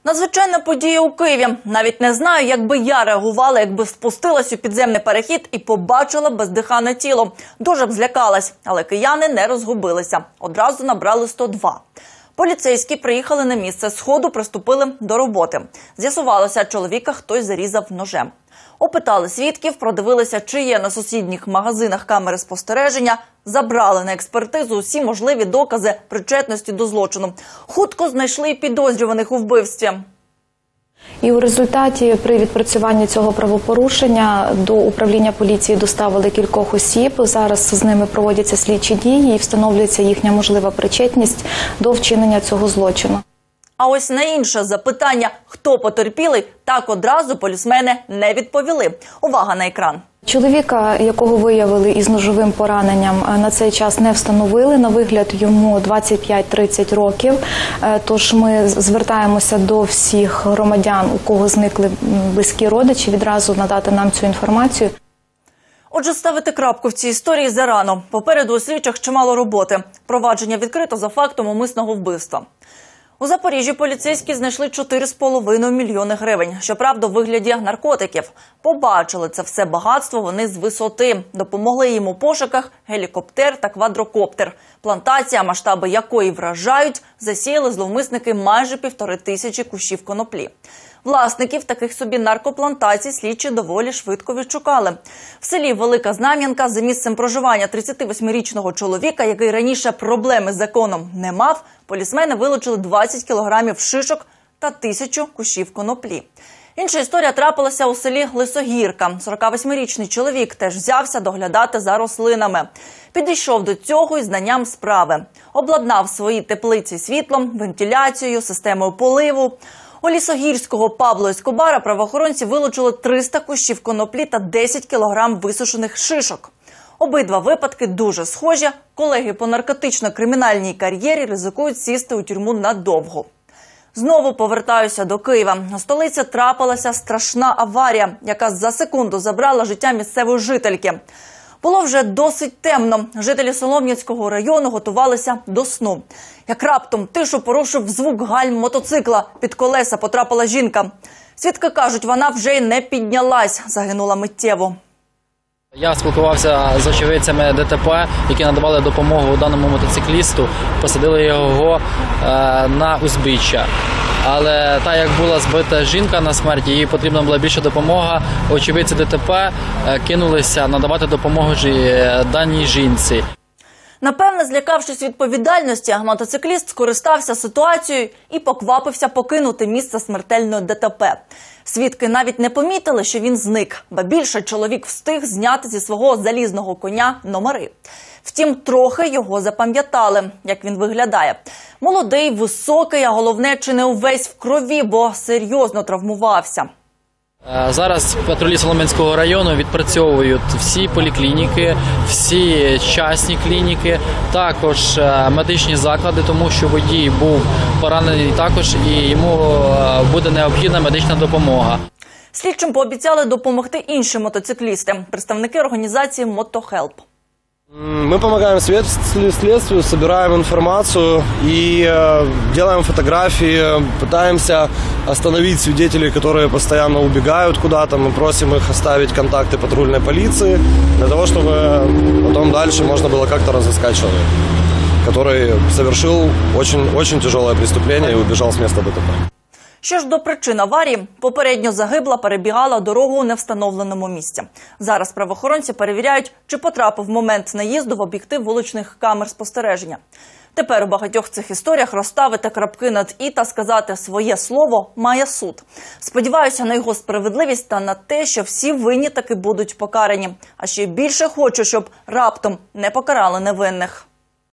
Надзвичайна подія у Києві. Навіть не знаю, як би я реагувала, якби спустилась у підземний перехід і побачила бездиханне тіло. Дуже б злякалась, але кияни не розгубилися. Одразу набрали 102. Поліцейські приїхали на місце сходу, приступили до роботи. З'ясувалося, чоловіка хтось зарізав ножем. Опитали свідків, продивилися, чи є на сусідніх магазинах камери спостереження, забрали на експертизу усі можливі докази причетності до злочину. Хутко знайшли підозрюваних у вбивстві. І у результаті при відпрацюванні цього правопорушення до управління поліції доставили кількох осіб. Зараз з ними проводяться слідчі дії і встановлюється їхня можлива причетність до вчинення цього злочину. А ось на інше запитання, хто потерпілий, так одразу полісмени не відповіли. Увага на екран. Чоловіка, якого виявили із ножовим пораненням, на цей час не встановили. На вигляд йому 25-30 років. Тож ми звертаємося до всіх громадян, у кого зникли близькі родичі, відразу надати нам цю інформацію. Отже, ставити крапку в цій історії зарано. Попереду у слідчих чимало роботи. Провадження відкрито за фактом умисного вбивства. У Запоріжжі поліцейські знайшли 4,5 мільйони гривень. Щоправда, у вигляді наркотиків. Побачили це все багатство вони з висоти. Допомогли їм у пошуках гелікоптер та квадрокоптер. Плантація, масштаби якої вражають, засіяли зловмисники майже 1500 кущів коноплі. Власників таких собі наркоплантацій слідчі доволі швидко відшукали. В селі Велика Знам'янка за місцем проживання 38-річного чоловіка, який раніше проблеми з законом не мав, полісмени вилучили 20 кілограмів шишок та 1000 кущів коноплі. Інша історія трапилася у селі Лисогірка. 48-річний чоловік теж взявся доглядати за рослинами. Підійшов до цього із знанням справи. Обладнав свої теплиці світлом, вентиляцією, системою поливу. У Лісогірського Пабло Ескобара правоохоронці вилучили 300 кущів коноплі та 10 кілограм висушених шишок. Обидва випадки дуже схожі. Колеги по наркотично-кримінальній кар'єрі ризикують сісти у тюрму надовго. Знову повертаюся до Києва. У столиці трапилася страшна аварія, яка за секунду забрала життя місцевої жительки. Було вже досить темно. Жителі Солом'янського району готувалися до сну. Як раптом тишу порушив звук гальм мотоцикла. Під колеса потрапила жінка. Свідки кажуть, вона вже й не піднялась, загинула миттєво. Я спілкувався з очевидцями ДТП, які надавали допомогу даному мотоциклісту. Посадили його на узбіччя. Але так як була збита жінка на смерть, їй потрібна була більша допомога. Очевидці ДТП кинулися надавати допомогу даній жінці. Напевне, злякавшись відповідальності, мотоцикліст скористався ситуацією і поквапився покинути місце смертельної ДТП. Свідки навіть не помітили, що він зник, ба більше чоловік встиг зняти зі свого залізного коня номери. Втім, трохи його запам'ятали, як він виглядає. Молодий, високий, а головне, чи не увесь в крові, бо серйозно травмувався. Зараз патрулі Солом'янського району відпрацьовують всі поліклініки, всі частні клініки, також медичні заклади, тому що водій був поранений також і йому буде необхідна медична допомога. Слідчим пообіцяли допомогти інші мотоциклісти, представники організації «Мотохелп». Мы помогаем следствию, собираем информацию и делаем фотографии, пытаемся остановить свидетелей, которые постоянно убегают куда-то. Мы просим их оставить контакты патрульной полиции, для того, чтобы потом дальше можно было как-то разыскать человека, который совершил очень тяжелое преступление и убежал с места ДТП. Що ж до причин аварії, попередньо загибла перебігала дорогу у невстановленому місці. Зараз правоохоронці перевіряють, чи потрапив момент наїзду в об'єктив вуличних камер спостереження. Тепер у багатьох цих історіях розставити крапки над «і» та сказати своє слово має суд. Сподіваюся на його справедливість та на те, що всі винні таки будуть покарані. А ще більше хочу, щоб раптом не покарали невинних.